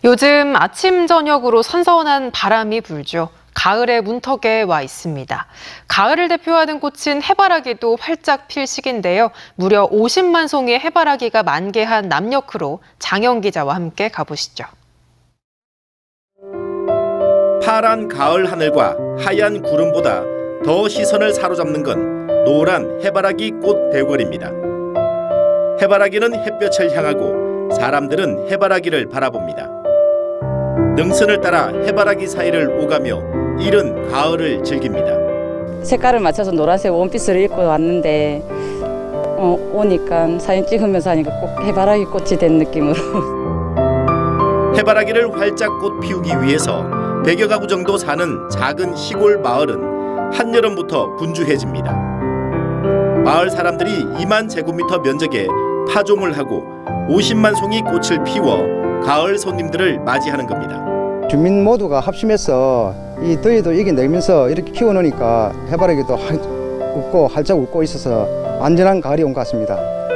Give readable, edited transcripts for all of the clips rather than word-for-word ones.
요즘 아침 저녁으로 선선한 바람이 불죠. 가을의 문턱에 와 있습니다. 가을을 대표하는 꽃인 해바라기도 활짝 필 시기인데요. 무려 50만 송이의 해바라기가 만개한 남녘으로 장영 기자와 함께 가보시죠. 파란 가을 하늘과 하얀 구름보다 더 시선을 사로잡는 건 노란 해바라기 꽃 대궐입니다. 해바라기는 햇볕을 향하고 사람들은 해바라기를 바라봅니다. 능선을 따라 해바라기 사이를 오가며 이른 가을을 즐깁니다. 색깔을 맞춰서 노란색 원피스를 입고 왔는데 오니까 사진 찍으면서 하니까 꼭 해바라기 꽃이 된 느낌으로. 해바라기를 활짝 꽃 피우기 위해서 100여 가구 정도 사는 작은 시골 마을은 한여름부터 분주해집니다. 마을 사람들이 2만 제곱미터 면적에 파종을 하고 50만 송이 꽃을 피워 가을 손님들을 맞이하는 겁니다. 주민 모두가 합심해서 이 더위도 이겨내면서 이렇게 키워놓으니까 해바라기도 활짝 웃고 있어서 안전한 가을이 온 것 같습니다.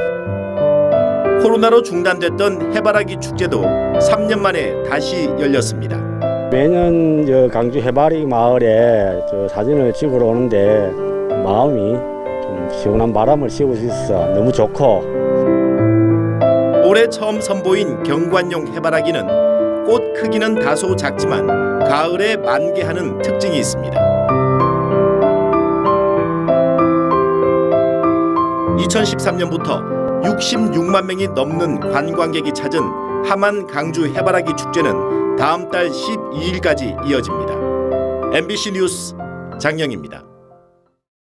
코로나로 중단됐던 해바라기 축제도 3년 만에 다시 열렸습니다. 매년 강주 해바라기 마을에 사진을 찍으러 오는데 마음이 좀 시원한 바람을 쐬고 있어서 너무 좋고. 올해 처음 선보인 경관용 해바라기는 꽃 크기는 다소 작지만 가을에 만개하는 특징이 있습니다. 2013년부터 66만 명이 넘는 관광객이 찾은 함안 강주 해바라기 축제는 다음 달 12일까지 이어집니다. MBC 뉴스 장영입니다.